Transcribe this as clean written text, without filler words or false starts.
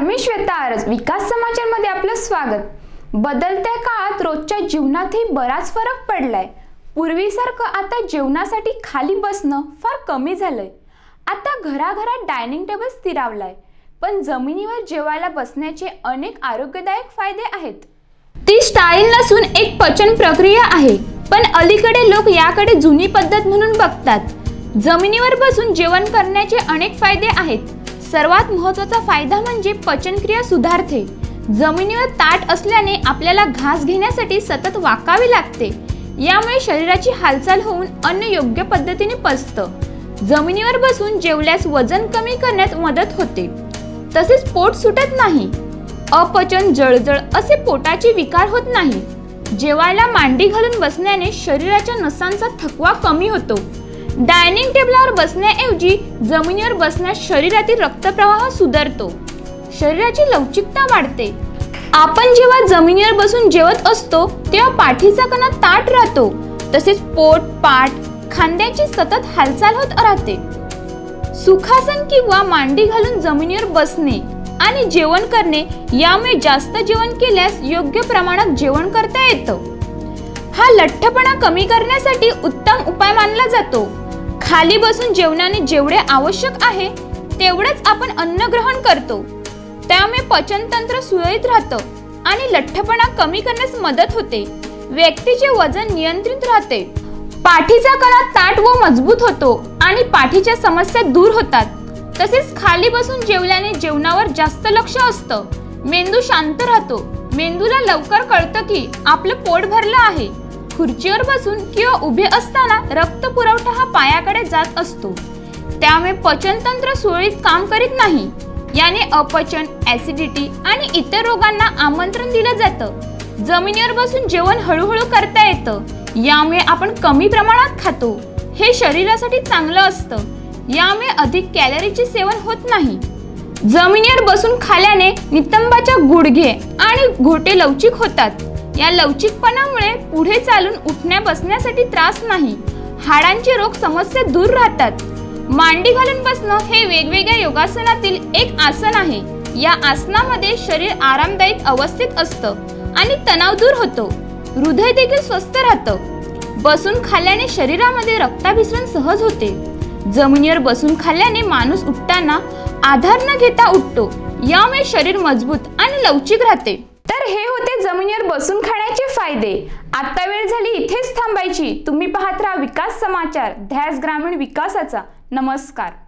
मी श्वेता आरस, विकास समाचार मध्ये आपलं स्वागत। बदलत्या काळात रोजच्या जीवनातही बराच फरक पडलाय। पूर्वीसारखं आता जेवणासाठी खाली बसणं फार कमी झालंय। आता घराघरात डायनिंग टेबल स्थिरावलाय, पण जमिनीवर जेवायला बसण्याचे अनेक आरोग्यदायक फायदे आहेत। ती स्टाईल नसून एक पचन प्रक्रिया आहे, पण अलीकडे लोक याकडे जुनी पद्धत म्हणून बघतात। जमिनीवर बसून जेवण करण्याचे अनेक फायदे आहेत। सर्वात महत्त्वाचा फायदा म्हणजे पचनक्रिया सुधारते। जमिनीवर ताट असल्याने आपल्याला घास घेण्यासाठी सतत वाकावे लागते, यामुळे शरीराची हालचाल होऊन अन्न योग्य पद्धतीने पचतं। जमिनीवर बसून जेवल्यास वजन कमी करण्यात मदत होते, तसेच पोट सुटत नाही। अपचन, जळजळ असे पोटाचे विकार होत नाही। जेवायला मांडी घालून बसण्याने शरीराच्या नसांचा थकवा कमी होतो। डायनिंग टेबलवर बसण्याऐवजी जमिनीवर बसण्यास शरीरातील रक्तप्रवाह सुधारतो, शरीराची लवचिकता वाढते। आपण जेव्हा जमिनीवर बसून जेवत असतो तेव्हा पाठीचा कणा ताठ राहतो, तसेच पोट, पाठ, खांद्याची सतत हालचाल होत राहते। सुखासन किंवा मांडी घालून जमिनीवर बसणे आणि जेवण करणे, यामुळे जास्त जेवण केल्यास योग्य प्रमाणात जेवण करता येतं। हा लठ्ठपणा कमी करण्यासाठी उत्तम उपाय मानला जातो। खाली बसून जेवणाने जेवढे आवश्यक आहे तेवढेच आपण अन्न ग्रहण करतो, त्यामुळे पचनतंत्र सुरळीत राहतं आणि लठ्ठपणा कमी करण्यास मदत होते। व्यक्तीचे वजन नियंत्रित राहते। पाठीचा कणा ताठ व मजबूत होतो आणि पाठीच्या समस्या दूर होतात। तसेच खाली बसून जेवल्याने जेवणावर जास्त लक्ष असतं। मेंदू शांत राहतो। मेंदूला लवकर कळतं की आपलं पोट भरलं आहे। खुर्चीवर बसून किंवा उभे असताना रक्त पुरवठा हा पायाकडे जात असतो, त्यामुळे पचनतंत्र सुरळीत काम करीत नाही। याने अपचन, ऍसिडिटी आणि इतर रोगांना आमंत्रण दिलं जातं। जमिनीवर बसून जेवण हळूहळू करता येतं, यामुळे आपण कमी प्रमाणात खातो। हे शरीरासाठी चांगलं असतं, यामुळे अधिक कॅलरीचे सेवन होत नाही। जमिनीवर बसून खाल्याने नितंबाच्या गुडघे आणि घोटे लवचिक होतात। या लवचिकपणामुळे पुढे चालून उठण्या बसण्यासाठी त्रास नाही। हाडांचे रोग समस्या दूर राहतात। मांडी घालून बसणं हे वेगवेगळ्या योगासनातील एक आसन आहे। या आसनामध्ये शरीर आरामदायक अवस्थेत असतं आणि तणाव दूर होतो। हृदय देखील स्वस्थ राहतं। बसून खाल्ल्याने शरीरामध्ये रक्ताभिसरण सहज होते। जमिनीवर बसून खाल्ल्याने माणूस उठताना आधार न घेता उठतो, यामुळे शरीर मजबूत आणि लवचिक राहते। तर हे होते जमिनीवर बसून खाण्याचे फायदे। आता वेळ झाली इथेच थांबायची। तुम्ही पाहत राहा विकास समाचार, ध्यास ग्रामीण विकासाचा। नमस्कार।